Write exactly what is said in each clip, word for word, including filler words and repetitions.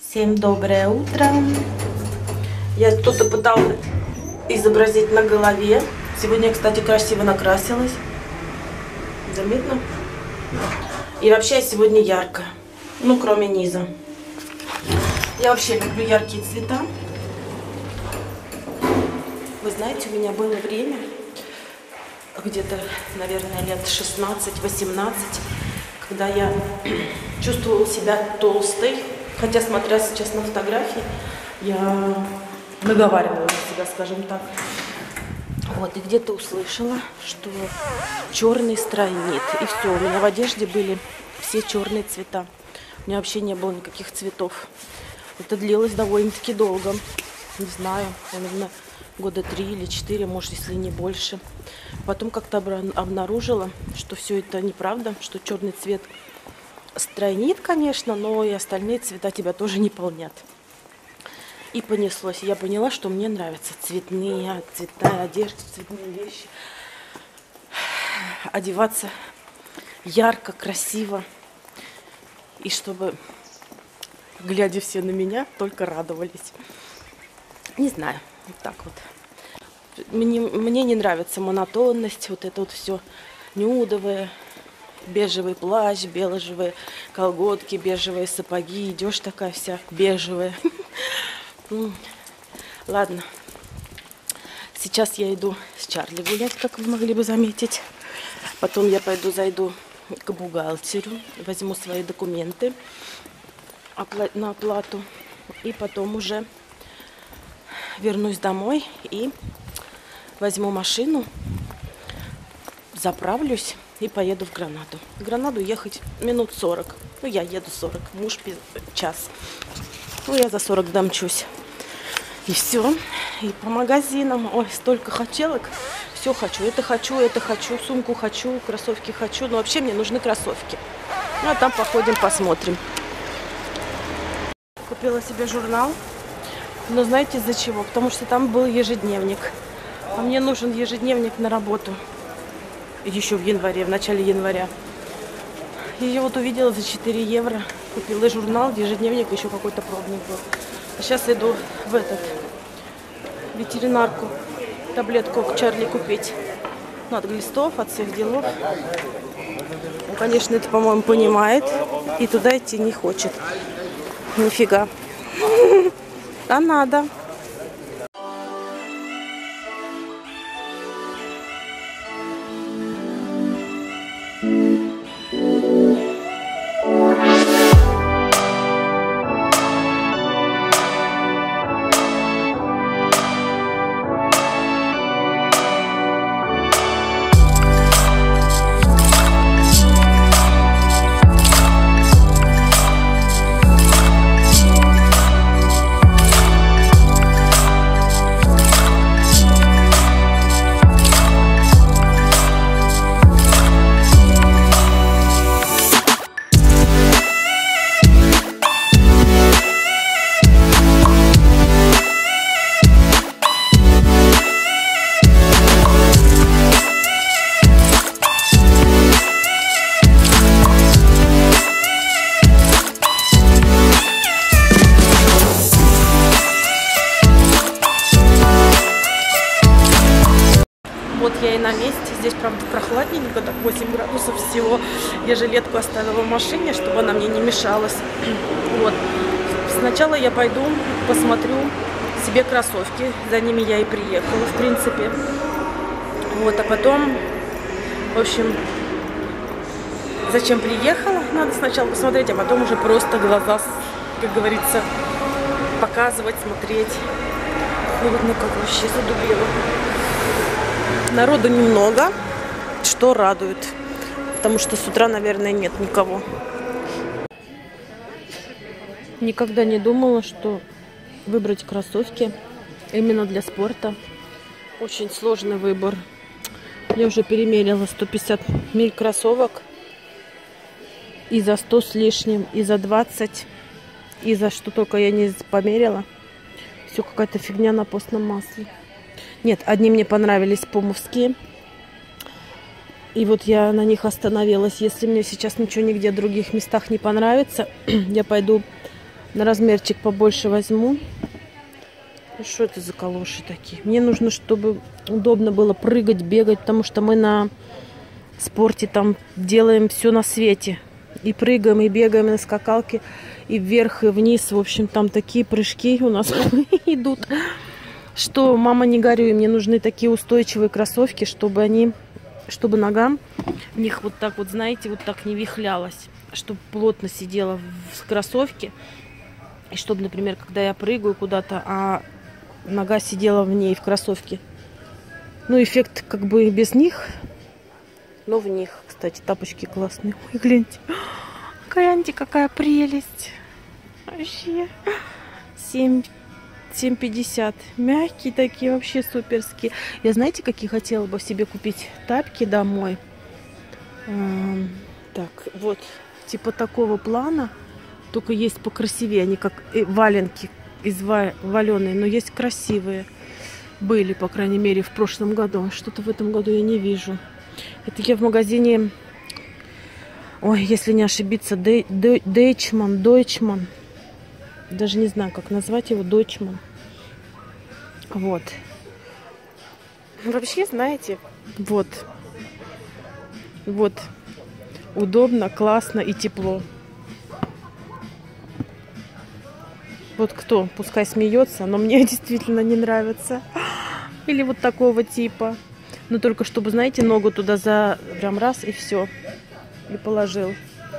Всем доброе утро. Я что-то пыталась изобразить на голове. Сегодня я, кстати, красиво накрасилась. Заметно? И вообще сегодня ярко. Ну, кроме низа. Я вообще люблю яркие цвета. Вы знаете, у меня было время, где-то, наверное, лет шестнадцать-восемнадцать, когда я чувствовала себя толстой. Хотя, смотря сейчас на фотографии, я наговаривала на себя, скажем так. Вот, и где-то услышала, что черный стройнит. И все, у меня в одежде были все черные цвета. У меня вообще не было никаких цветов. Это длилось довольно-таки долго. Не знаю, наверное, года три или четыре, может, если не больше. Потом как-то обнаружила, что все это неправда, что черный цвет стройнит, конечно, но и остальные цвета тебя тоже не полнят. И понеслось. Я поняла, что мне нравятся цветные, цветная одежда, цветные вещи. Одеваться ярко, красиво. И чтобы, глядя все на меня, только радовались. Не знаю, вот так вот. Мне, мне не нравится монотонность, вот это вот все нюдовое. Бежевый плащ, бежевые колготки, бежевые сапоги. Идешь такая вся бежевая. Ладно. Сейчас я иду с Чарли гулять, как вы могли бы заметить. Потом я пойду зайду к бухгалтеру, возьму свои документы на оплату. И потом уже вернусь домой и возьму машину, заправлюсь и поеду в Гранаду. В Гранаду ехать минут сорок. Ну, я еду сорок, муж час. Ну, я за сорок домчусь. И все. И по магазинам. Ой, столько хотелок. Все хочу. Это хочу, это хочу. Сумку хочу, кроссовки хочу. Но вообще мне нужны кроссовки. Ну, а там походим, посмотрим. Купила себе журнал. Но знаете из-за чего? Потому что там был ежедневник. А мне нужен ежедневник на работу. Еще в январе, в начале января. И я вот увидела за четыре евро. Купила журнал, ежедневник, еще какой-то пробник был. А сейчас иду в этот ветеринарку таблетку к Чарли купить. Ну, от глистов, от всех делов. Он, конечно, это, по-моему, понимает. И туда идти не хочет. Нифига. А надо. Вот я и на месте. Здесь, правда, прохладненько, так восемь градусов всего. Я жилетку оставила в машине, чтобы она мне не мешалась. Вот. Сначала я пойду, посмотрю себе кроссовки. За ними я и приехала, в принципе. Вот, а потом, в общем, зачем приехала? Надо сначала посмотреть, а потом уже просто глаза, как говорится, показывать, смотреть. Холодно, как вообще задубело. Народу немного, что радует, потому что с утра, наверное, нет никого. Никогда не думала, что выбрать кроссовки именно для спорта очень сложный выбор. Я уже перемерила сто пятьдесят миль кроссовок и за сто с лишним, и за двадцать, и за что только я не померила. Все какая-то фигня на постном масле. Нет, одни мне понравились пумовские. И вот я на них остановилась. Если мне сейчас ничего нигде в других местах не понравится, я пойду На размерчик побольше возьму. И что это за калоши такие? Мне нужно, чтобы удобно было прыгать, бегать, потому что мы на спорте там делаем все на свете. И прыгаем, и бегаем на скакалке, и вверх, и вниз. В общем, там такие прыжки у нас идут, что, мама, не горюй, мне нужны такие устойчивые кроссовки, чтобы они, чтобы нога в них вот так вот, знаете, вот так не вихлялась, чтобы плотно сидела в кроссовке, и чтобы, например, когда я прыгаю куда-то, а нога сидела в ней, в кроссовке. Ну, эффект как бы без них, но в них. Кстати, тапочки классные. Ой, гляньте. Гляньте, какая прелесть. Вообще. семь пятьдесят. Мягкие такие, вообще суперские. Я, знаете, какие хотела бы себе купить тапки домой? Эм, так, вот. Типа такого плана. Только есть покрасивее. Они как валенки из валеные, но есть красивые. Были, по крайней мере, в прошлом году. Что-то в этом году я не вижу. Это я в магазине, ой, если не ошибиться, Дойчман, Дойчман. Даже не знаю, как назвать его, Дойчман. Вот. Вообще, знаете, вот. Вот. Удобно, классно и тепло. Вот кто, пускай смеется, но мне действительно не нравится. Или вот такого типа. Но только чтобы, знаете, ногу туда за прям раз и все. И положил.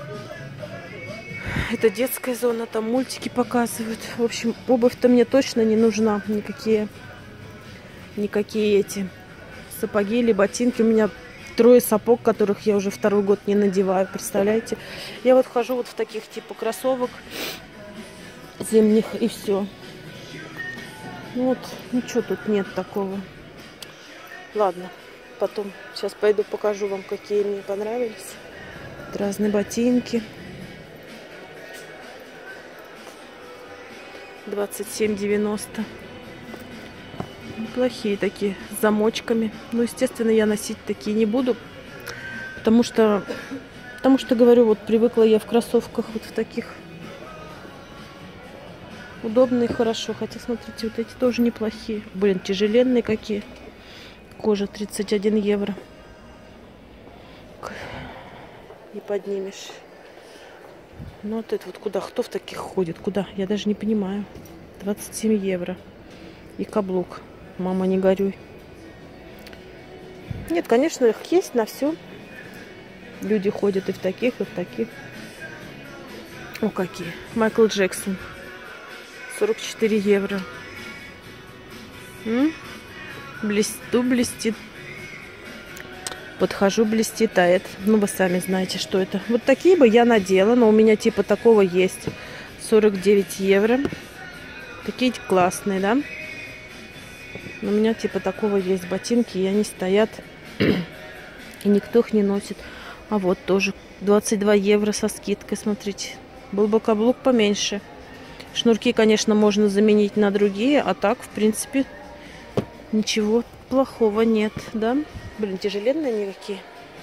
Это детская зона, там мультики показывают. В общем, обувь-то мне точно не нужна. Никакие, никакие эти сапоги или ботинки. У меня трое сапог, которых я уже второй год не надеваю. Представляете? Я вот хожу вот в таких типа кроссовок зимних и все. Вот, ничего тут нет такого. Ладно, потом сейчас пойду покажу вам, какие мне понравились. Разные ботинки. двадцать семь девяносто. Неплохие такие, с замочками. Но, естественно, я носить такие не буду. Потому что, потому что, говорю, вот привыкла я в кроссовках вот в таких. Удобно и хорошо. Хотя, смотрите, вот эти тоже неплохие. Блин, тяжеленные какие. Кожа тридцать один евро. Не поднимешь. Ну вот это вот куда? Кто в таких ходит? Куда? Я даже не понимаю. двадцать семь евро. И каблук. Мама, не горюй. Нет, конечно, их есть на все. Люди ходят и в таких, и в таких. О, какие. Майкл Джексон. сорок четыре евро. М? Блесту, блестит. Подхожу, блестит, а это, ну вы сами знаете, что это. Вот такие бы я надела, но у меня типа такого есть. сорок девять евро. Такие классные, да? У меня типа такого есть ботинки, и они стоят, и никто их не носит. А вот тоже двадцать два евро со скидкой, смотрите. Был бы каблук поменьше. Шнурки, конечно, можно заменить на другие, а так, в принципе, ничего плохого нет, да? Блин, тяжеленные никакие.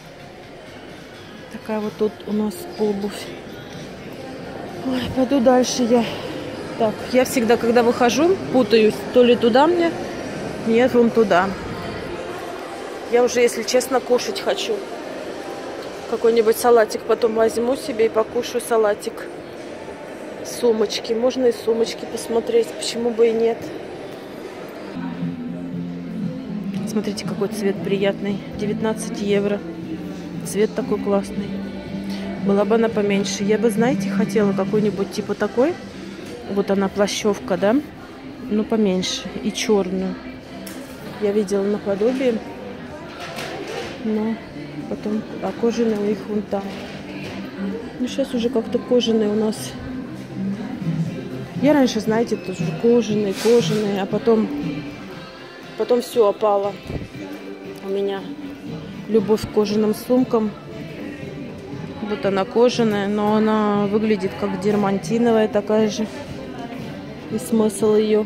Такая вот тут у нас обувь. Ой, пойду дальше я. Так, я всегда, когда выхожу, путаюсь. То ли туда мне, нет, вон туда. Я уже, если честно, кушать хочу. Какой-нибудь салатик потом возьму себе и покушаю салатик. Сумочки. Можно и сумочки посмотреть, почему бы и нет. Смотрите, какой цвет приятный. девятнадцать евро. Цвет такой классный. Была бы она поменьше. Я бы, знаете, хотела какой-нибудь типа такой. Вот она, плащевка, да? Ну, поменьше. И черную. Я видела наподобие. Но потом... А кожаные у них вон там. Ну, сейчас уже как-то кожаные у нас... Я раньше, знаете, тоже кожаные, кожаные. А потом... Потом все опало. У меня любовь к кожаным сумкам. Вот она кожаная, но она выглядит как дермантиновая такая же. И смысл ее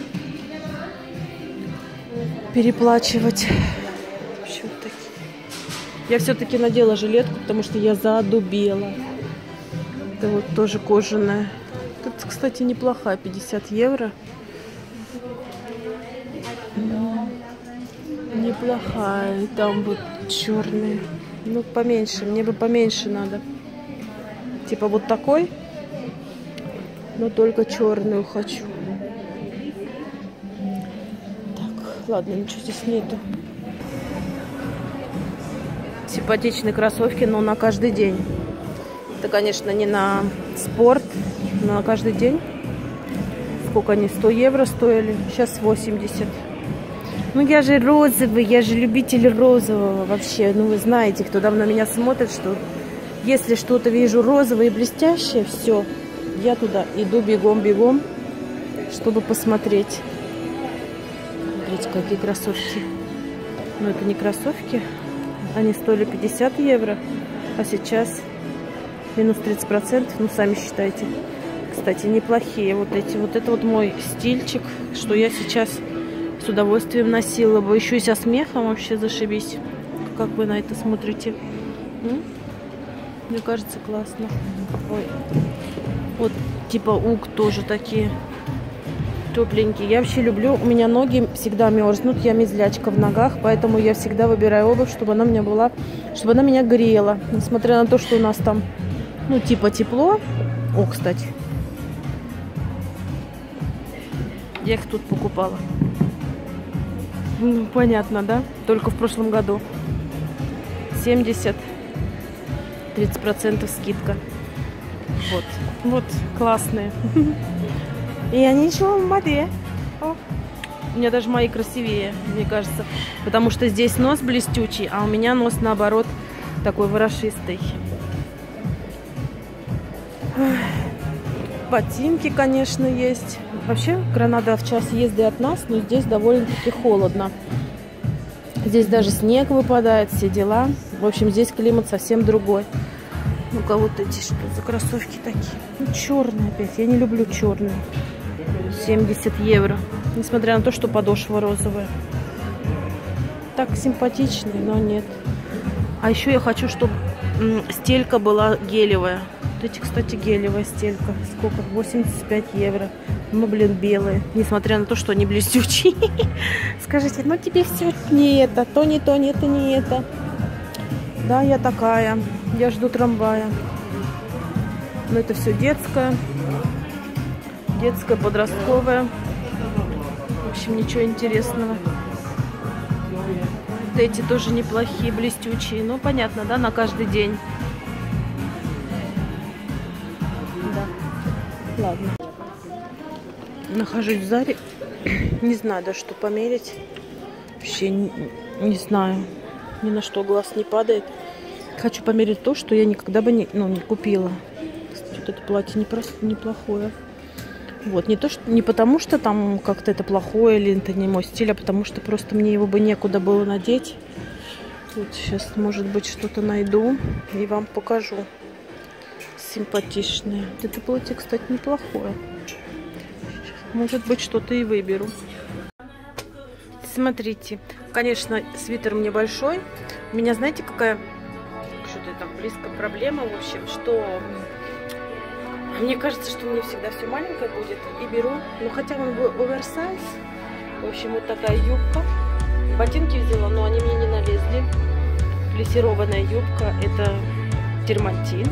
переплачивать. Вообще вот такие. Я все-таки надела жилетку, потому что я задубела. Это вот тоже кожаная. Тут, кстати, кстати, неплохая, пятьдесят евро. Неплохая. И там вот черные. Ну, поменьше. Мне бы поменьше надо. Типа вот такой. Но только черную хочу. Так, ладно, ничего здесь нету. Симпатичные кроссовки, но на каждый день. Это, конечно, не на спорт, но на каждый день. Сколько они? сто евро стоили. Сейчас восемьдесят. Ну, я же розовый, я же любитель розового вообще. Ну, вы знаете, кто давно меня смотрит, что если что-то вижу розовое и блестящее, все, я туда иду бегом-бегом, чтобы посмотреть. Смотрите, какие кроссовки. Но это не кроссовки. Они стоили пятьдесят евро, а сейчас минус тридцать процентов. Ну, сами считайте. Кстати, неплохие вот эти. Вот это вот мой стильчик, что я сейчас с удовольствием носила бы. Еще и со смехом вообще зашибись. Как вы на это смотрите? М? Мне кажется, классно. Ой. Вот типа уг тоже такие тепленькие. Я вообще люблю, у меня ноги всегда мерзнут, я мерзлячка в ногах, поэтому я всегда выбираю обувь, чтобы она у меня была, чтобы она меня грела. Несмотря на то, что у нас там, ну, типа тепло. О, кстати. Я их тут покупала. Ну, понятно, да? Только в прошлом году. семьдесят, тридцать процентов скидка. Вот. Вот, классные. И они еще в моде. О. У меня даже мои красивее, мне кажется. Потому что здесь нос блестючий, а у меня нос, наоборот, такой ворошистый. Ботинки, конечно, есть. Вообще, Гранада в час езды от нас, но здесь довольно-таки холодно. Здесь даже снег выпадает, все дела. В общем, здесь климат совсем другой. Ну-ка, вот эти что за кроссовки такие? Ну, черные опять. Я не люблю черные. семьдесят евро. Несмотря на то, что подошва розовая. Так симпатичные, но нет. А еще я хочу, чтобы стелька была гелевая. Вот эти, кстати, гелевая стелька. Сколько? восемьдесят пять евро. Ну, блин, белые. Несмотря на то, что они блестючие. Скажите, ну тебе все не это. То не то, не это, не это. Да, я такая. Я жду трамвая. Но это все детское. Детское, подростковое. В общем, ничего интересного. Вот эти тоже неплохие, блестючие. Ну, понятно, да, на каждый день. Да. Ладно. Нахожусь в Заре. Не знаю даже, что померить. Вообще не, не знаю. Ни на что глаз не падает. Хочу померить то, что я никогда бы не, ну, не купила. Кстати, вот это платье не просто неплохое. Вот, не то, что не потому, что там как-то это плохое или это не мой стиль, а потому что просто мне его бы некуда было надеть. Вот сейчас, может быть, что-то найду и вам покажу. Симпатичное. Это платье, кстати, неплохое. Может быть, что-то и выберу. Смотрите, конечно, свитер мне большой. У меня, знаете, какая что-то там близко проблема, в общем, что мне кажется, что мне всегда все маленькое будет. И беру, ну хотя он оверсайз. В общем, вот такая юбка. Ботинки взяла, но они мне не налезли. Плессированная юбка, это дермантин.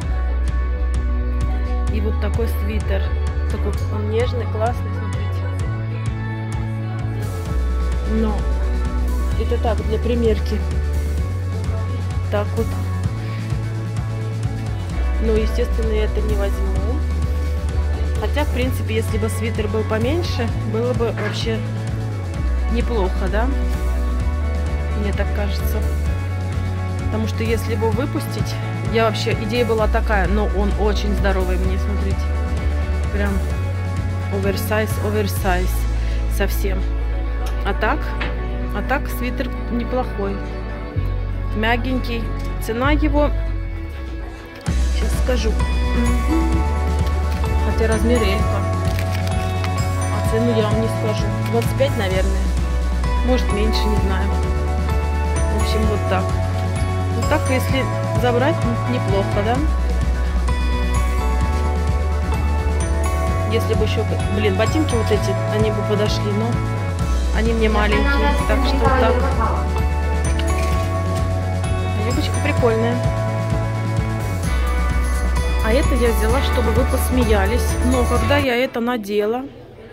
И вот такой свитер. Такой он нежный, классный, смотрите. Но это так, для примерки. Так вот. Но, естественно, я это не возьму. Хотя, в принципе, если бы свитер был поменьше, было бы вообще неплохо, да? Мне так кажется. Потому что если его выпустить, я вообще, идея была такая, но он очень здоровый мне, смотрите. Прям оверсайз, оверсайз совсем. А так, а так свитер неплохой. Мягенький. Цена его, сейчас скажу. Хотя размер элька. А цену я вам не скажу. двадцать пять, наверное. Может меньше, не знаю. В общем, вот так. Вот так, если забрать, неплохо, да? Если бы еще, блин, ботинки вот эти, они бы подошли, но они мне маленькие, так что так. Юбочка прикольная. А это я взяла, чтобы вы посмеялись. Но когда я это надела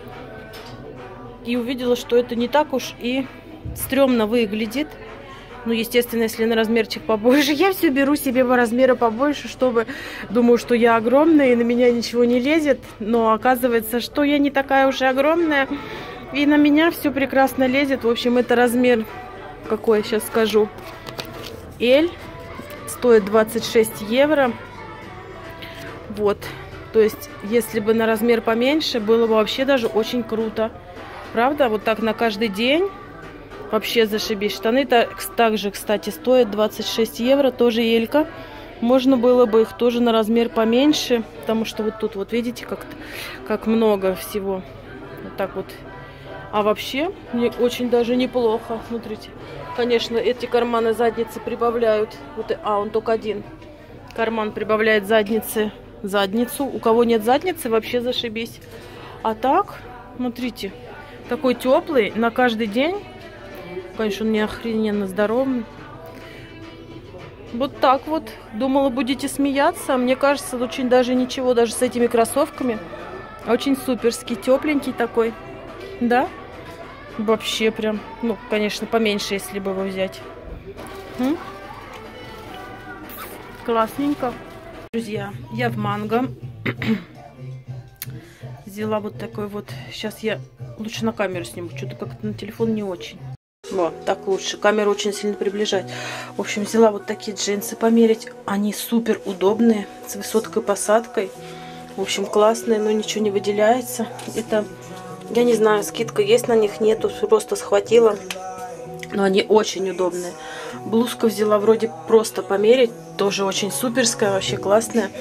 и увидела, что это не так уж и стрёмно выглядит. Ну, естественно, если на размерчик побольше, я все беру себе по размеру побольше, чтобы... Думаю, что я огромная, и на меня ничего не лезет. Но оказывается, что я не такая уж и огромная. И на меня все прекрасно лезет. В общем, это размер, какой я сейчас скажу. L. Стоит двадцать шесть евро. Вот. То есть, если бы на размер поменьше, было бы вообще даже очень круто. Правда? Вот так на каждый день. Вообще зашибись. Штаны также, кстати, стоят двадцать шесть евро. Тоже Элька. Можно было бы их тоже на размер поменьше. Потому что вот тут, вот видите, как, как много всего. Вот так вот. А вообще, мне очень даже неплохо. Смотрите. Конечно, эти карманы задницы прибавляют. Вот, а, он только один. Карман прибавляет задницы, задницу. У кого нет задницы, вообще зашибись. А так, смотрите. Такой теплый на каждый день. Конечно, он не охрененно здоровый. Вот так вот. Думала, будете смеяться. Мне кажется, очень даже ничего, даже с этими кроссовками. Очень суперский, тепленький такой. Да? Вообще прям. Ну, конечно, поменьше, если бы его взять. М? Классненько. Друзья, я в Манго. Взяла вот такой вот. Сейчас я лучше на камеру сниму. Что-то как-то на телефон не очень. Вот, так лучше. Камера очень сильно приближает. В общем, взяла вот такие джинсы померить. Они супер удобные. С высокой посадкой. В общем, классные, но ничего не выделяется. Это, я не знаю, скидка есть на них, нету. Просто схватила. Но они очень удобные. Блузку взяла вроде просто померить. Тоже очень суперская, вообще классная.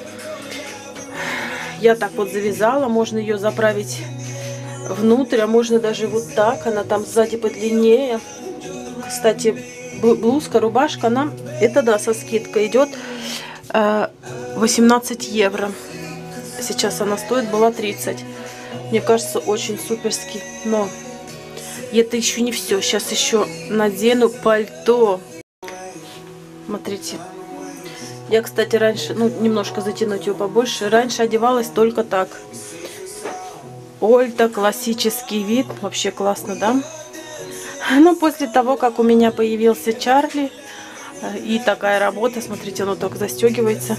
Я так вот завязала. Можно ее заправить внутрь, а можно даже вот так. Она там сзади подлиннее. Кстати, блузка, рубашка, она, это да, со скидкой идет э, восемнадцать евро. Сейчас она стоит, была тридцать. Мне кажется, очень суперский. Но это еще не все. Сейчас еще надену пальто. Смотрите. Я, кстати, раньше, ну, немножко затянуть ее побольше. Раньше одевалась только так. Ольта, классический вид. Вообще классно, да? Но после того, как у меня появился Чарли и такая работа, смотрите, оно так застегивается.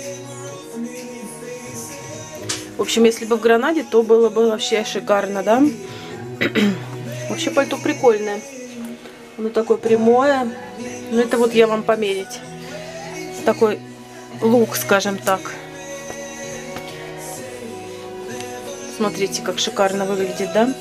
В общем, если бы в Гранаде, то было бы вообще шикарно, да? Вообще пальто прикольное. Оно такое прямое. Ну, это вот я вам померить. Такой лук, скажем так. Смотрите, как шикарно выглядит, да?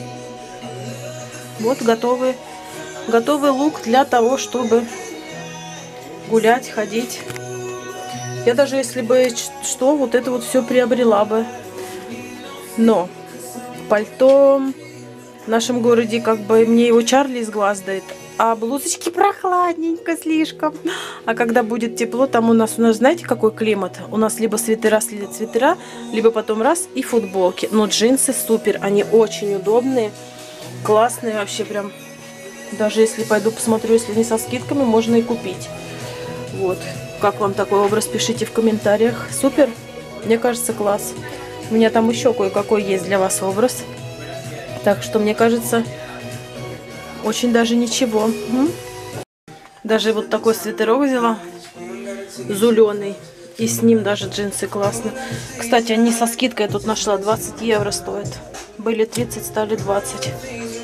Вот готовый, готовый лук для того, чтобы гулять, ходить. Я даже если бы что, вот это вот все приобрела бы. Но пальто в нашем городе, как бы мне его Чарли из глаз дает. А блузочки прохладненько слишком. А когда будет тепло, там у нас, у нас знаете, какой климат? У нас либо свитера, либо свитера, либо потом раз и футболки. Но джинсы супер, они очень удобные. Классные вообще прям. Даже если пойду посмотрю, если не со скидками, можно и купить. Вот. Как вам такой образ, пишите в комментариях. Супер. Мне кажется, класс. У меня там еще кое-какой есть для вас образ. Так что, мне кажется, очень даже ничего. М? Даже вот такой свитерок взяла. Зеленый. И с ним даже джинсы классно. Кстати, они со скидкой я тут нашла. двадцать евро стоят. Были тридцать, стали двадцать.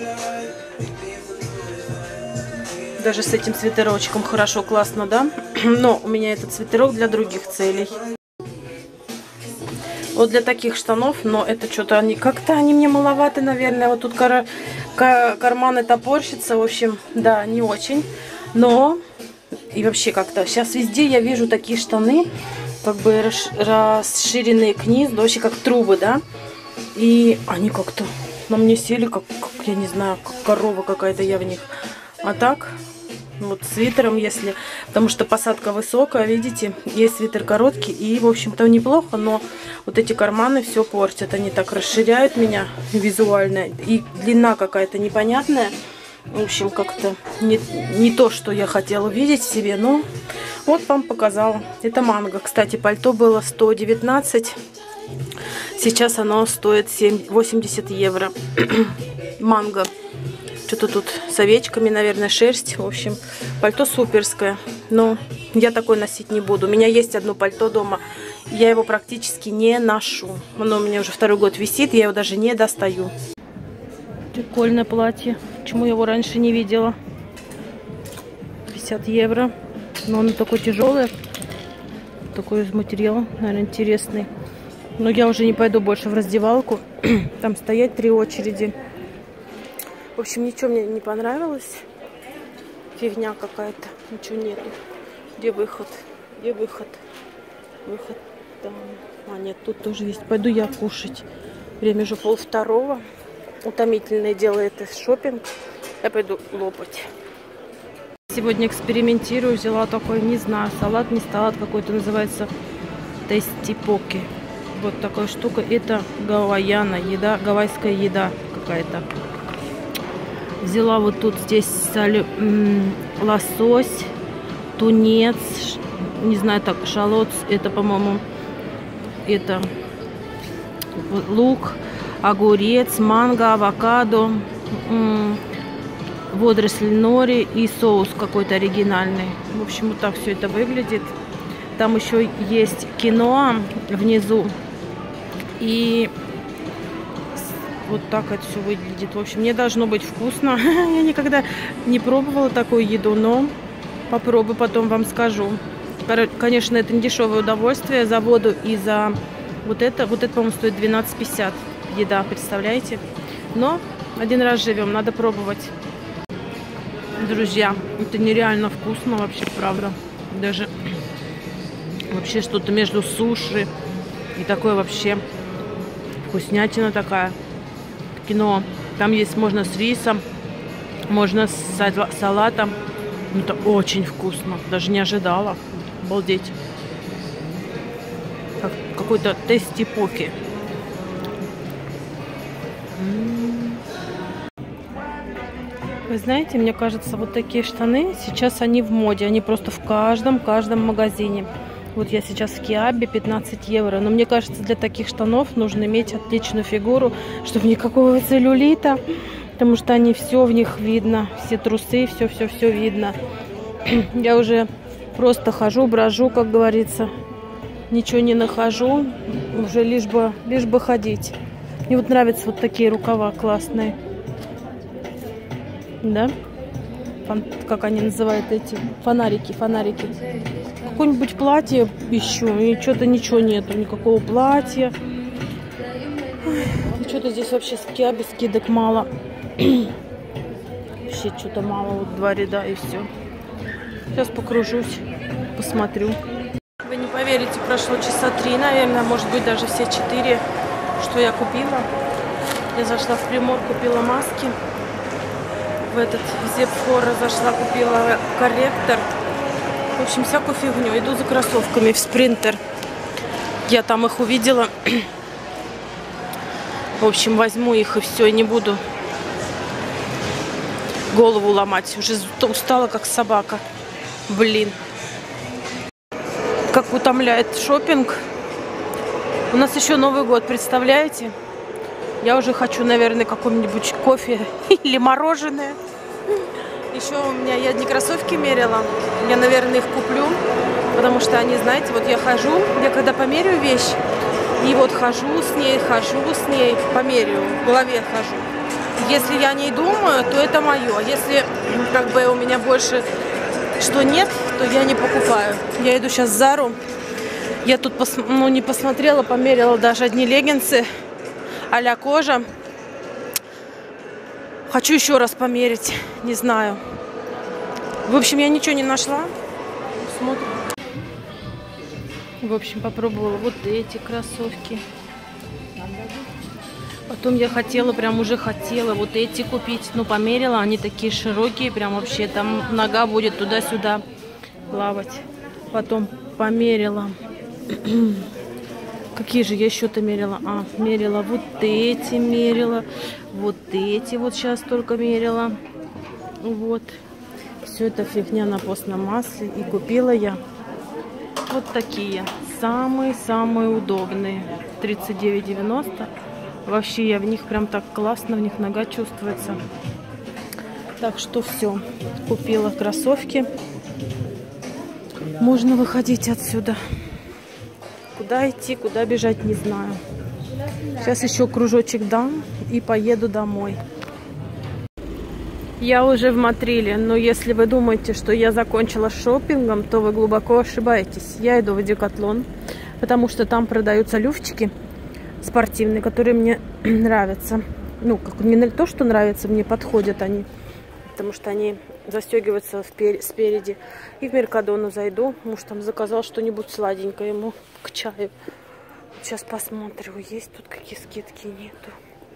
Даже с этим свитерочком хорошо, классно, да? Но у меня этот свитерок для других целей. Вот для таких штанов, но это что-то они... Как-то они мне маловаты, наверное. Вот тут кар... карманы топорщатся. В общем, да, не очень. Но... И вообще как-то... Сейчас везде я вижу такие штаны, как бы расширенные к низу, вообще как трубы, да? И они как-то на мне сели, как, как я не знаю, как корова какая-то я в них. А так, Вот свитером, если... Потому что посадка высокая, видите, есть свитер короткий. И, в общем-то, неплохо, но вот эти карманы все портят. Они так расширяют меня визуально. И длина какая-то непонятная. В общем, как-то не, не то, что я хотела увидеть в себе. Но вот вам показала. Это манго. Кстати, пальто было сто девятнадцать. Сейчас оно стоит восемьдесят евро. Манго. Что-то тут с овечками, наверное, шерсть. В общем, пальто суперское. Но я такое носить не буду. У меня есть одно пальто дома. Я его практически не ношу. Оно у меня уже второй год висит. Я его даже не достаю. Прикольное платье. Почему я его раньше не видела? пятьдесят евро. Но оно такое тяжелое. Такой из материала, наверное, интересный. Но я уже не пойду больше в раздевалку. Там стоять три очереди. В общем, ничего мне не понравилось. Фигня какая-то. Ничего нету. Где выход? Где выход? Выход там. А, нет, тут тоже есть. Пойду я кушать. Время уже полвторого. Утомительное дело это шопинг. Я пойду лопать. Сегодня экспериментирую. Взяла такой, не знаю, салат, не салат какой-то. Называется тестипоки. Вот такая штука. Это гавайяна. Еда, гавайская еда какая-то. Взяла вот тут здесь соли, лосось, тунец, не знаю, так, шалот, это, по-моему, это лук, огурец, манго, авокадо, водоросли нори и соус какой-то оригинальный. В общем, вот так все это выглядит. Там еще есть киноа внизу. И вот так это все выглядит. В общем, мне должно быть вкусно. Я никогда не пробовала такую еду, но попробую, потом вам скажу. Конечно, это не дешевое удовольствие за воду и за вот это. Вот это, по-моему, стоит двенадцать пятьдесят. Еда, представляете? Но один раз живем, надо пробовать. Друзья, это нереально вкусно вообще, правда. Даже вообще что-то между суши и такое вообще вкуснятина такая. Кино. Там есть, можно с рисом, можно с салатом. Это очень вкусно. Даже не ожидала. Обалдеть. Как, какой-то тестипоки. Вы знаете, мне кажется, вот такие штаны, сейчас они в моде. Они просто в каждом-каждом магазине. Вот я сейчас в Киабе, пятнадцать евро. Но мне кажется, для таких штанов нужно иметь отличную фигуру, чтобы никакого целлюлита. Потому что они все в них видно. Все трусы, все-все-все видно. Я уже просто хожу, брожу, как говорится. Ничего не нахожу. Уже лишь бы, лишь бы ходить. Мне вот нравятся вот такие рукава классные. Да? Фон, как они называют эти? Фонарики, фонарики. Какое-нибудь платье ищу, и что-то ничего нету, никакого платья. Что-то здесь вообще с Киаби скидок мало. Вообще что-то мало, вот два ряда и все. Сейчас покружусь, посмотрю. Вы не поверите, прошло часа три, наверное, может быть даже все четыре, что я купила. Я зашла в Примор, купила маски. В этот Зепфора зашла, купила корректор. В общем, всякую фигню. Иду за кроссовками в Спринтер. Я там их увидела. В общем, возьму их и все, и не буду голову ломать. Уже устала, как собака. Блин. Как утомляет шопинг. У нас еще Новый год, представляете? Я уже хочу, наверное, какой-нибудь кофе или мороженое. Еще у меня, я не кроссовки мерила, я, наверное, их куплю, потому что они, знаете, вот я хожу, я когда померяю вещь, и вот хожу с ней, хожу с ней, померяю, в голове хожу. Если я не думаю, то это мое. Если как бы у меня больше что нет, то я не покупаю. Я иду сейчас в Зару. Я тут пос, ну, не посмотрела, померила даже одни леггинсы а-ля кожа. Хочу еще раз померить, не знаю. В общем, я ничего не нашла. Смотрим. В общем, попробовала вот эти кроссовки. Потом я хотела, прям уже хотела вот эти купить. Ну, померила, они такие широкие, прям вообще там нога будет туда-сюда плавать. Потом померила. Какие же я еще-то мерила? А, мерила вот эти, мерила. Вот эти вот сейчас только мерила. Вот. Все это фигня на постном масле. И купила я вот такие. Самые-самые удобные. тридцать девять девяносто. Вообще я в них прям так классно, в них нога чувствуется. Так что все. Купила кроссовки. Можно выходить отсюда. Куда идти, куда бежать, не знаю. Сейчас еще кружочек дам и поеду домой. Я уже в Матриле, но если вы думаете, что я закончила шопингом, то вы глубоко ошибаетесь. Я иду в Декатлон, потому что там продаются люфчики спортивные, которые мне нравятся. Ну, как не то, что нравятся, мне подходят они, потому что они застегиваются спереди. И в Меркадону зайду. Муж там заказал что-нибудь сладенькое ему к чаю. Сейчас посмотрю, есть тут какие скидки, нету.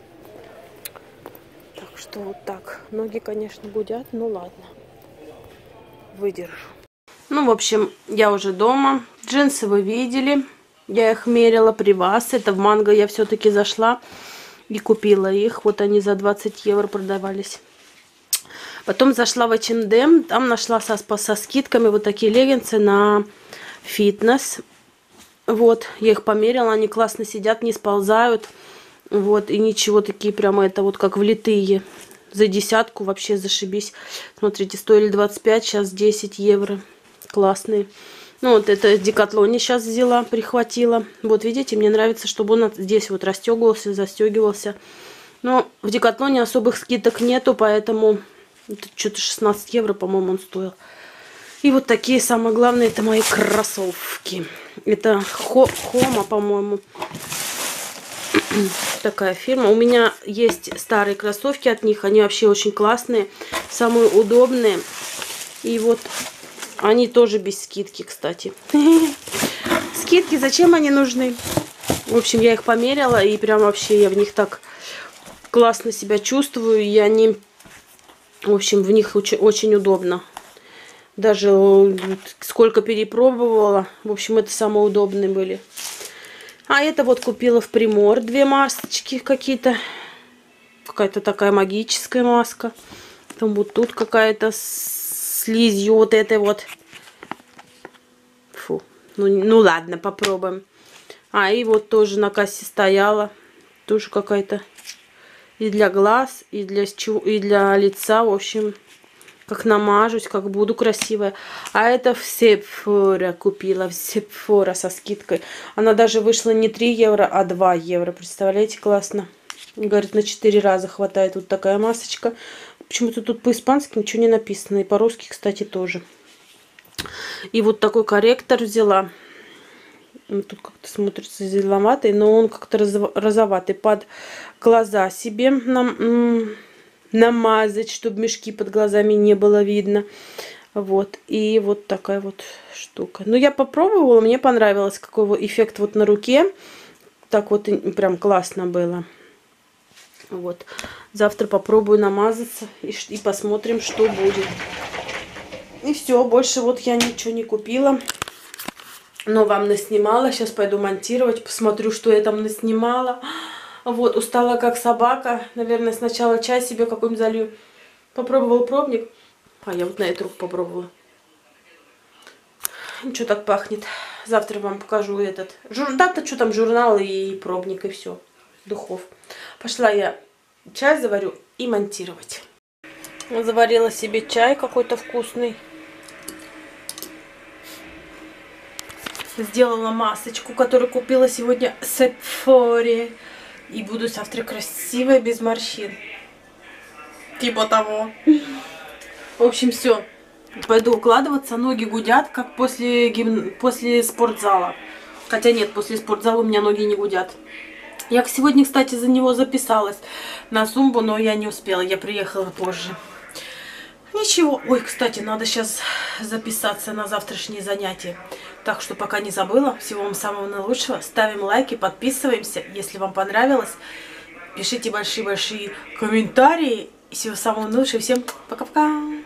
Так что вот так. Ноги, конечно, гудят, ну ладно. Выдержу. Ну, в общем, я уже дома. Джинсы вы видели. Я их мерила при вас. Это в Манго я все-таки зашла и купила их. Вот они за двадцать евро продавались. Потом зашла в эйч энд эм, там нашла со, со скидками вот такие леггинсы на фитнес. Вот, я их померила, они классно сидят, не сползают. Вот, и ничего, такие прямо это вот как влитые. За десятку вообще зашибись. Смотрите, стоили двадцать пять, сейчас десять евро. Классные. Ну, вот это в Декатлоне сейчас взяла, прихватила. Вот, видите, мне нравится, чтобы он здесь вот расстегивался, застегивался. Но в Декатлоне особых скидок нету, поэтому... Что-то шестнадцать евро, по-моему, он стоил. И вот такие, самое главное, это мои кроссовки. Это Хома, по-моему. Такая фирма. У меня есть старые кроссовки от них. Они вообще очень классные. Самые удобные. И вот они тоже без скидки, кстати. Скидки, зачем они нужны? В общем, я их померила. И прям вообще я в них так классно себя чувствую. И они... В общем, в них очень, очень удобно. Даже сколько перепробовала. В общем, это самые удобные были. А это вот купила в Примор. Две масочки какие-то. Какая-то такая магическая маска. Там вот тут какая-то с слизью вот этой вот. Фу. Ну, ну ладно, попробуем. А, и вот тоже на кассе стояла. Тоже какая-то... И для глаз, и для, и для лица, в общем, как намажусь, как буду красивая. А это в Sephora купила, в Sephora со скидкой. Она даже вышла не три евро, а два евро. Представляете, классно. Говорит, на четыре раза хватает. Вот такая масочка. Почему-то тут по-испански ничего не написано. И по-русски, кстати, тоже. И вот такой корректор взяла. Тут как-то смотрится зеленоватый, но он как-то розоватый. Под глаза себе нам, намазать, чтобы мешки под глазами не было видно. Вот. И вот такая вот штука. Ну, я попробовала, мне понравилось, какой эффект вот на руке. Так вот прям классно было. Вот. Завтра попробую намазаться и, и посмотрим, что будет. И все, больше вот я ничего не купила. Но вам наснимала. Сейчас пойду монтировать. Посмотрю, что я там наснимала. Вот, устала как собака. Наверное, сначала чай себе какой-нибудь залью. Попробовала пробник. А я вот на эту руку попробовала. Ничего так пахнет. Завтра вам покажу этот. Жур... Да-то что там, журнал и пробник, и все. Духов. Пошла я чай заварю и монтировать. Заварила себе чай какой-то вкусный. Сделала масочку, которую купила сегодня в Sephora. И буду завтра красивая, без морщин. Типа того. В общем, все. Пойду укладываться. Ноги гудят, как после, гим... после спортзала. Хотя нет, после спортзала у меня ноги не гудят. Я сегодня, кстати, за него записалась на зумбу, но я не успела. Я приехала позже. Ничего. Ой, кстати, надо сейчас записаться на завтрашнее занятие. Так что пока не забыла. Всего вам самого наилучшего. Ставим лайки, подписываемся, если вам понравилось. Пишите большие-большие комментарии. Всего самого лучшего. Всем пока-пока.